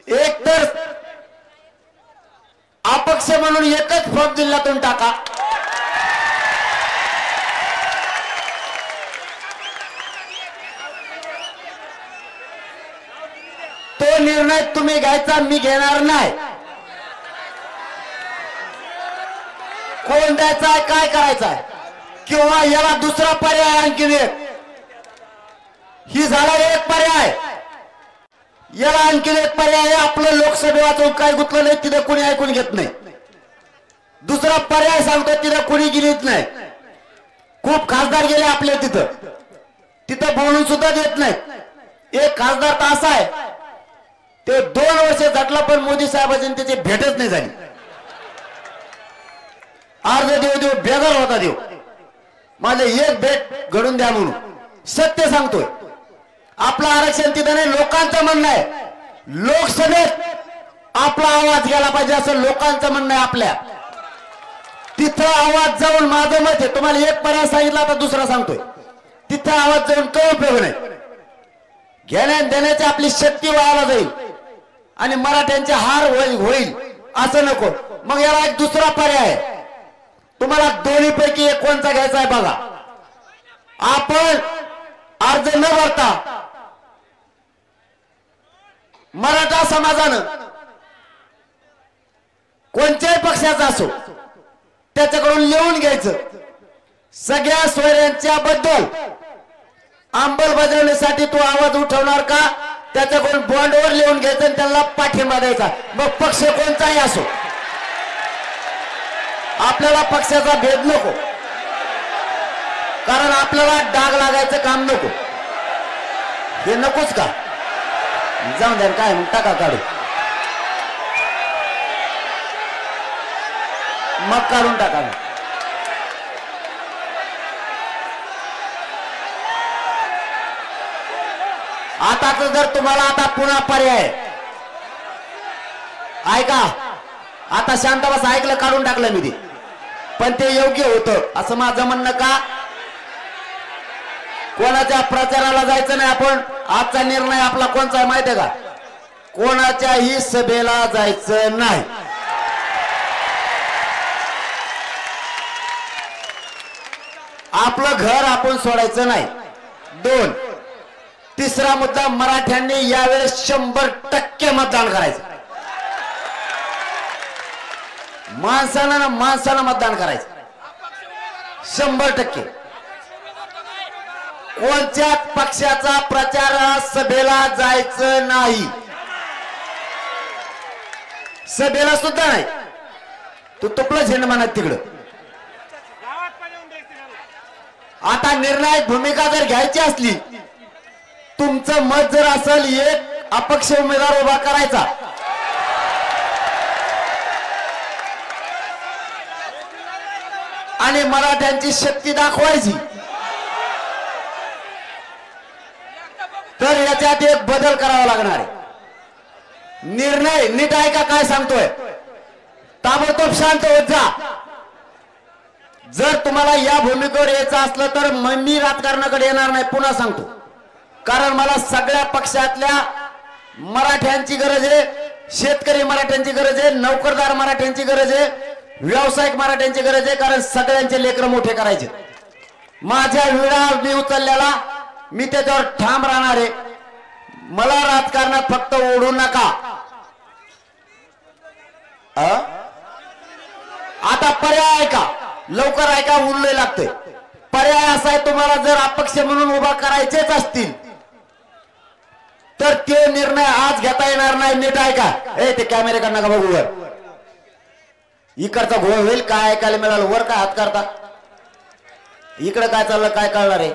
एक तर अपक्ष म्हणून एकच फॉर्म जिल्ह्यातून टाका, तो निर्णय तुम्ही घ्यायचा, मी घेणार नाही. कोण द्यायचा आहे, काय करायचं आहे, किंवा याला दुसरा पर्याय आणखी एक, ही झाला एक पर्याय, याला आणखी एक पर्याय. आपलं लोकसभे वाचून काय गुतलं नाही, तिथे कोणी ऐकून घेत नाही. दुसरा पर्याय सांगतो, तिथे कोणी गेलीच नाही. खूप खासदार गेले आपले तिथं, तिथं बोलून सुद्धा देत नाही. एक खासदार तर असा आहे, ते 2 वर्ष झटला पण मोदी साहेबांची त्याची भेटच नाही झाली. अर्ध देव बेजार होता देव, माझे एक भेट घडून द्या म्हणून. सत्य सांगतोय, आपलं आरक्षण तिथं नाही, लोकांचं म्हणणं आहे. लोकसभेत आपला आवाज गेला पाहिजे असं लोकांचं म्हणणं आहे. आपल्या तिथं आवाज जाऊन, माझं मत आहे, तुम्हाला एक पर्याय सांगितला, आता दुसरा सांगतोय, तिथं आवाज जाऊन काही उपयोग नाही. घेण्या देण्याची आपली शक्ती वायाला जाईल आणि मराठ्यांचे हार होईल असं नको. मग याला एक दुसरा पर्याय आहे, तुम्हाला दोन्हीपैकी एक कोणता घ्यायचा आहे बघा. आपण अर्ज न भरता मराठा समाजानं कोणत्याही पक्षाचा असो त्याच्याकडून लिहून घ्यायचं, सगळ्या सोयऱ्यांच्या बद्दल अंमलबजावणीसाठी तू आवाज उठवणार का, त्याच्याकडून बॉन्डवर लिहून घ्यायचं आणि त्याला पाठिंबा द्यायचा. मग पक्ष कोणताही असो, आपल्याला पक्षाचा भेद नको, कारण आपल्याला डाग लागायचं काम नको. हे नकोच का, जाऊन द्या, काय मग टाका काढू, मग काढून टाका. आता तर जर तुम्हाला आता पुन्हा पर्याय ऐका, आता शांत बस, ऐकलं, काढून टाकलं मी ते, पण ते योग्य होतं असं माझं म्हणणं का. कोणाच्या प्रचाराला जायचं नाही आपण. आजचा निर्णय आपला कोणता आहे माहिती आहे का, कोणाच्याही सभेला जायचं नाही. आपलं घर आपण सोडायचं नाही. 2, तिसरा मुद्दा, मराठ्यांनी यावेळेस 100% मतदान करायचं. माणसानं मतदान करायचं 100%. कोणत्याच पक्षाचा प्रचार सभेला जायचं नाही, सभेला सुद्धा नाही. तू तुपलं झेंड म्हणत तिकडं. आता निर्णायक भूमिका जर घ्यायची असली, तुमचं मत जर असेल एक अपक्ष उमेदवार उभा करायचा, आणि मराठ्यांची शक्ती दाखवायची, तर याच्यात एक बदल करावा लागणार आहे. निर्णय नीट ऐका काय सांगतोय, ताबडतोब शांत होत जा. जर तुम्हाला या भूमिकेवर यायचं असलं तर मी राजकारणाकडे येणार नाही, पुन्हा सांगतो. कारण मला सगळ्या पक्षातल्या मराठ्यांची गरज आहे, शेतकरी मराठ्यांची गरज आहे, नोकरदार मराठ्यांची गरज आहे, व्यावसायिक मराठ्यांची गरज आहे. कारण सगळ्यांचे लेकर मोठे करायचे. माझ्या विडा मी उचलल्याला मी त्याच्यावर ठाम राहणार आहे. मला राजकारणात फक्त ओढू नका. आता पर्याय ऐका, लवकर ऐका, उरले लागते. पर्याय असा आहे, तुम्हाला जर अपक्ष म्हणून उभा करायचेच असतील तर ते निर्णय आज घेता येणार नाही. नीट ऐका. ते कॅमेऱ्याकडे नका बघू, वर इकडचा घोळ होईल. काय ऐकायला मिळालं, वर काय हात करता, इकडे काय चाललं काय कळणार आहे.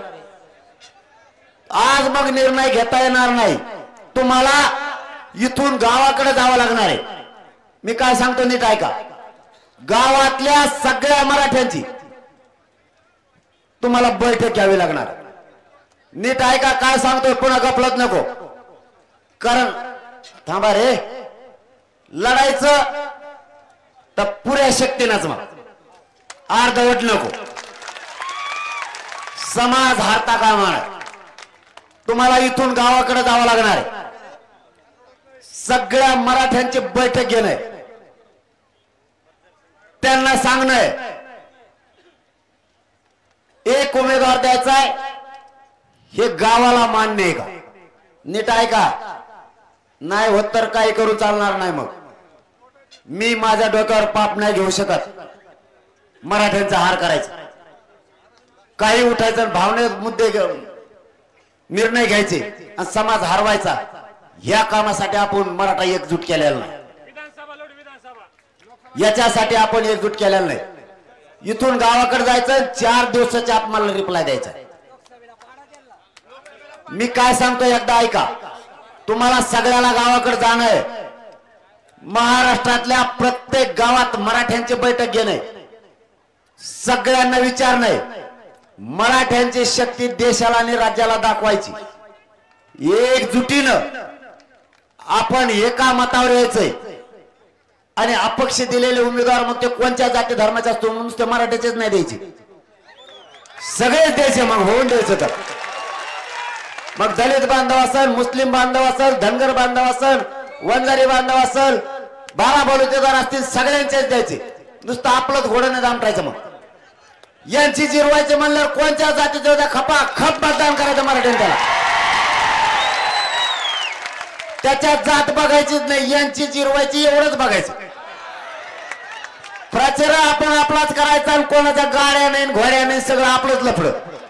आज मग निर्णय घेता येणार नाही, तुम्हाला इथून गावाकडे जावं लागणार आहे. मी काय सांगतो नीट ऐका. गावातल्या सगळ्या मराठ्यांची तुम्हाला बैठक घ्यावी लागणार. नीट ऐका काय सांगतोय, पुन्हा गफलत नको. कारण थांबा रे, लढायचं तर पुऱ्या शक्तीनंच, मग अर्धवट नको. समाज हारता कामा नये. तुम्हाला इथून गावाकडे जावं लागणार आहे. सगळ्या मराठ्यांची बैठक घेणं, त्यांना सांगणं एक उमेदवार द्यायचा आहे, हे गावाला मान्य आहे का? नीट आहे का? नाही होत तर काही करू चालणार नाही. मग मी माझ्या डोक्यावर पाप नाही घेऊ शकत. मराठ्यांचा हार करायचा, काही उठायचं, भावने मुद्दे निर्णय घ्यायचे आणि समाज हरवायचा. या कामासाठी आपण मराठा एकजूट केलेला नाही, याच्यासाठी आपण एकजूट केलेला नाही. इथून गावाकडे जायचं, 4 दिवसाच्या आत मला रिप्लाय द्यायचा. मी काय सांगतो एकदा ऐका. तुम्हाला सगळ्याला गावाकडे जाणं आहे. महाराष्ट्रातल्या प्रत्येक गावात मराठ्यांची बैठक घेणे, सगळ्यांना विचारणे, मराठ्यांची शक्ती देशाला आणि राज्याला दाखवायची. एकजुटीनं आपण एका मतावर यायचंय आणि अपक्ष दिलेले उमेदवार मग ते कोणत्या जाती धर्माचे असतो, नुसते मराठ्याचेच नाही द्यायचे, सगळेच द्यायचे. मग होऊन द्यायचं तर मग दलित बांधव असेल, मुस्लिम बांधव असेल, धनगर बांधव असेल, वंजारी बांधव असेल, 12 बलुतेदार असतील, सगळ्यांचेच द्यायचे. नुसतं आपलंच घोडं नाही दामटायचं. मग यांची जिरवायचे म्हणल्यावर कोणत्या जातीचे होत्या खपा खप मतदान करायचं मराठ्यांनी. त्याला त्याच्यात जात बघायचीच नाही, यांची जिरवायची एवढंच बघायचं. प्रचार आपण आपलाच करायचा आणि कोणाच्या गाड्या नाही घोड्या नाही, सगळं आपलंच लफडं.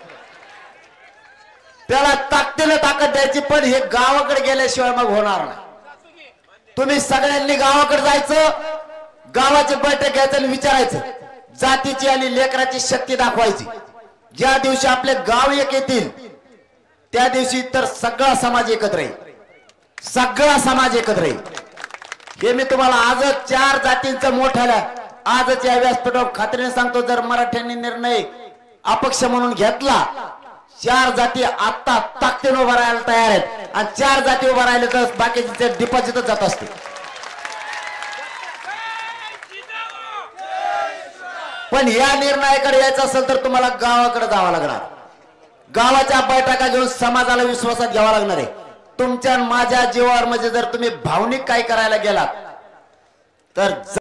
त्याला ताकदीने ताकद द्यायची, पण हे गावाकडे गेल्याशिवाय मग होणार नाही. तुम्ही सगळ्यांनी गावाकडे जायचं, गावाची बैठक घ्यायचं आणि विचारायचं, जातीची आणि लेकराची शक्ती दाखवायची. ज्या दिवशी आपले गाव एक येतील त्या दिवशी तर सगळा समाज एकत्र येईल, सगळा समाज एकत्र येईल. हे मी तुम्हाला आजच 4 जातींचं मोठ्याला आजच या व्यासपीठावर खात्रीने सांगतो. जर मराठ्यांनी निर्णय अपक्ष म्हणून घेतला, 4 जाती आता ताकदीने उभा राहायला तयार आहेत आणि 4 जाती उभा राहिले तर बाकीचे डिपॉझिटच जात असते. पण या निर्णयाकडे यायचं असेल तर तुम्हाला गावाकडे जावं लागणार. गावाच्या बैठका घेऊन समाजाला विश्वासात घ्यावा लागणार आहे. तुमच्या माझ्या जीवावर म्हणजे जर तुम्ही भावनिक काही करायला गेलात तर